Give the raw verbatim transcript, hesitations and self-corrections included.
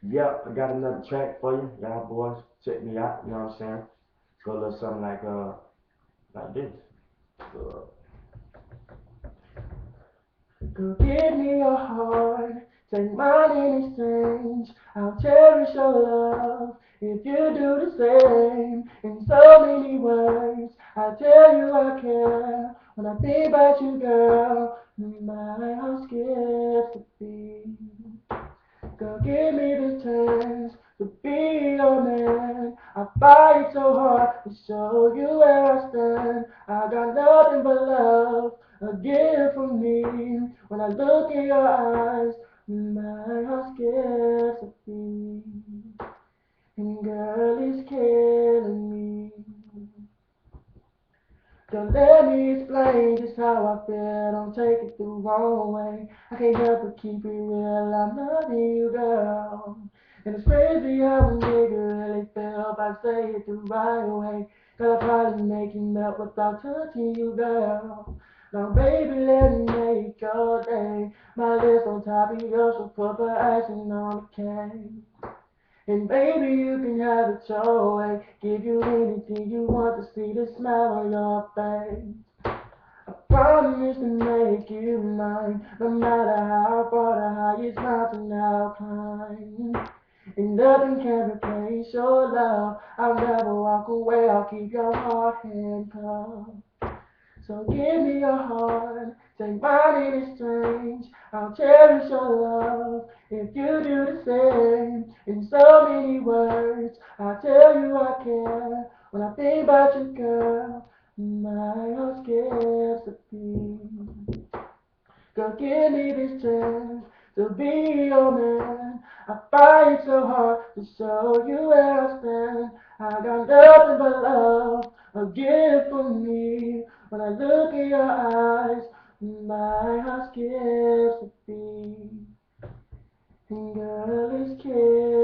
Yep, I got another track for you. Y'all boys, check me out, you know what I'm saying? Go a little something like uh like this. Uh, Girl, give me your heart, take mine in exchange. I'll cherish your love if you do the same. In so many ways, I tell you I care. When I think about you, girl, my heart skips a beat. Girl, give me the chance to be your man. I fight so hard to show you where I stand. I got nothing but love, a gift from me. When I look in your eyes, my heart skips a beat. And girl, it's killing me. So let me explain just how I feel. Don't take it the wrong way. I can't help but keep it real. I'm loving you, girl. And it's crazy how a nigga really feel if I say it the right way. Cause I probably make you melt without touching you, girl. Now, baby, let me make your day. My lips on top of yours, so put the icing on the cake. And baby, you can have it your way. Give you anything you want to see the smile on your face. I promise to make you mine, no matter how far the highest mountain I'll climb. And nothing can replace your love. I'll never walk away. I'll keep your heart handcuffed. So give me your heart, take mine in exchange. I'll cherish your love if you do the same. In so many words, I tell you I care. When I think about you, girl, my heart skips a beat. Girl, give me this chance to be your man. I fight so hard to show you where I stand. I got nothing but love, a gift from me. When I look in your eyes, my heart skips a beat. And girl, it's killing.